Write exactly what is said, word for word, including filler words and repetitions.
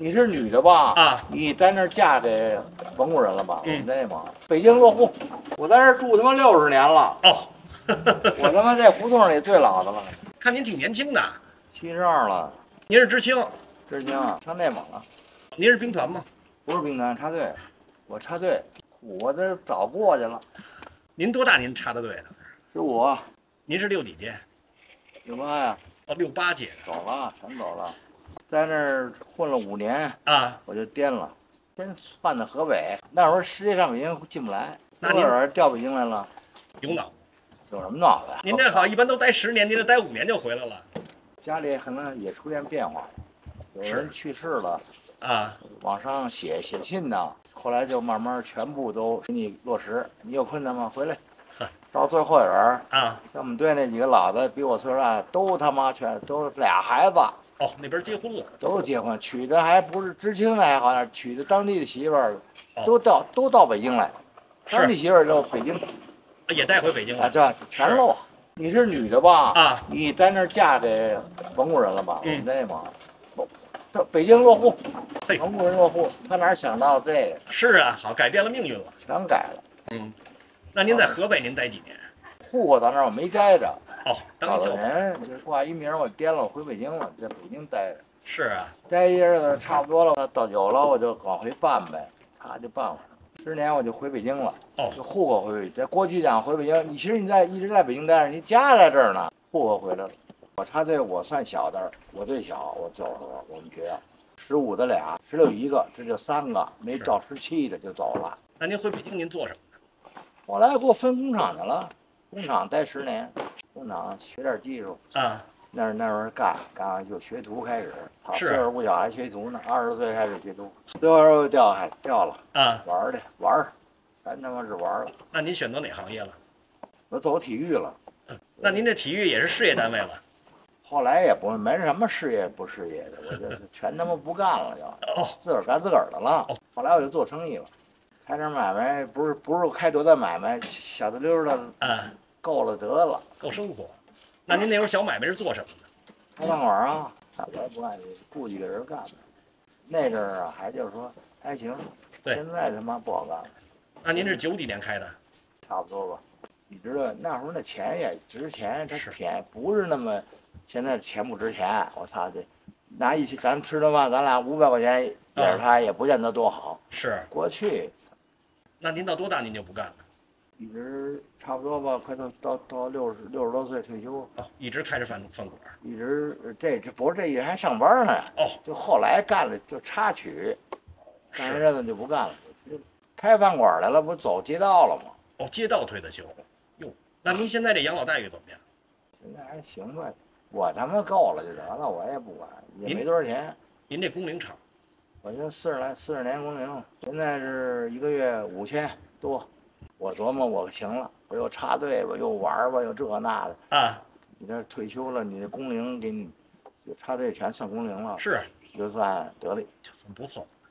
你是女的吧？ 啊， 你在那儿嫁给蒙古人了吧？ 嗯， 那吗？北京落户，我在这儿住他妈六十年了。 哦， 我他妈在胡同里最老的了， 看您挺年轻的。 七十二了。 您是知青？ 知青啊，上内蒙了。 您是兵团吗？ 不是兵团，插队。我插队，我这早过去了。 您多大？您插的队的？ 十五。 您是六几届？ 六八呀。 哦，六八届。 走了，全走了。在那儿混了五年啊， 我就颠了，先换到河北。那会儿实际上北京进不来， 那您人调北京来了， 有脑子。 有什么脑子呀？ 您这好，一般都待十年，您这待五年就回来了。 家里可能也出现变化，有人去世了啊， 往上写写信呢，后来就慢慢全部都给你落实。你有困难吗？回来。到最后有人啊， 像我们队那几个老的，比我岁数大，都他妈全都俩孩子。 哦，那边结婚了， 都结婚，娶的还不是知青的，还好点，娶的当地的媳妇儿， 哦、 都到都到北京来，当地媳妇儿就北京， 也带回北京了。 啊，对，全漏。你是女的吧？ 啊， 你在那儿嫁给蒙古人了吧？ 嗯， 那吗？到北京落户， 嘿， 蒙古人落户，他哪想到这个？ 是啊，好，改变了命运了， 全改了。 嗯，那您在河北您待几年？ 户口到那儿我没待着。 哦，当一人就挂一名，我颠了，我回北京了，在北京待着。 是啊， 待一日子差不多了，到有了我就往回办呗，他就办了。十年我就回北京了， 哦， 就户口回北京。在过去讲回北京，你其实你在一直在北京待着，你家在这儿呢，户口回来了。我插队我算小的，我最小，我走了。我们学校十五的俩，十六一个，这就三个，没到十七的就走了。 那您回北京您做什么呢？ 后来给我分工厂去了，工厂待十年，工厂学点技术啊。 那那时候干干完就学徒开始， 是岁数不小还学徒呢，二十岁开始学徒，最后又调还调了啊， 玩去玩儿，全他妈是玩了。 那您选择哪行业了？ 我走体育了。 嗯，那您这体育也是事业单位了？ 后来也不没什么事业不事业的，我就全他妈不干了就， 哦， 自个儿干自个儿的了。 哦， 后来我就做生意了，开点买卖，不是不是开多大买卖，小的溜的， 啊， 够了得了， 够生活。那您那时候小买卖是做什么的？ 开饭馆啊，我也不干，雇几个人干的。那阵儿啊，还就是说还行，现在他妈不好干了。 那您是九几年开的？ 差不多吧。你知道那会儿那钱也值钱，它便宜，不是那么现在钱不值钱。我操这，拿一起咱吃顿饭，咱俩五百块钱也是他，也不见得多好。 是过去。 那您到多大您就不干了？ 一直差不多吧，快到到到六十六十多岁退休。 哦，一直开着饭饭馆。 一直这这不是这一还上班呢。 哦， 就后来干了就插曲，干一阵子就不干了，开饭馆来了，不走街道了吗？ 哦，街道退的休。哟，那您现在这养老待遇怎么样？ 现在还行吧，我他妈够了就得了，我也不管，也没多少钱。 您这工龄长？ 我就四十来四十年工龄，现在是一个月五千多。我琢磨我行了，我又插队吧，又玩吧，又这那的啊。 你这退休了，你这工龄给你，插队全算工龄了， 是， 就算得力， 就算不错。